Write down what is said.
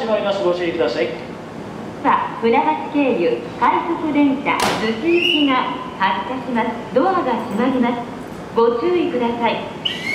まいます。ご注意ください。 さあ、船橋経由快速電車逗子行きが発車します。ドアが閉まります。ご注意ください。